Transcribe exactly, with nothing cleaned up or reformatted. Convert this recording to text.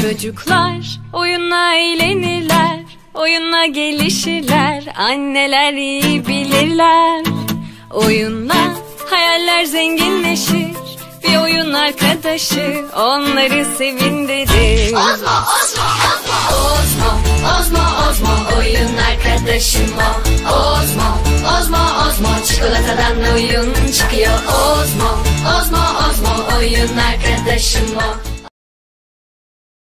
Çocuklar oyunla eğlenirler, oyunla gelişirler, anneler iyi bilirler. Oyunla hayaller zenginleşir, bir oyun arkadaşı onları sevindirir. Ozmo, Ozmo, Ozmo, Ozmo, Ozmo, Ozmo, oyun arkadaşım o. Ozmo, Ozmo, Ozmo, çikolatadan oyun çıkıyor. Ozmo, Ozmo, Ozmo, oyun arkadaşım o.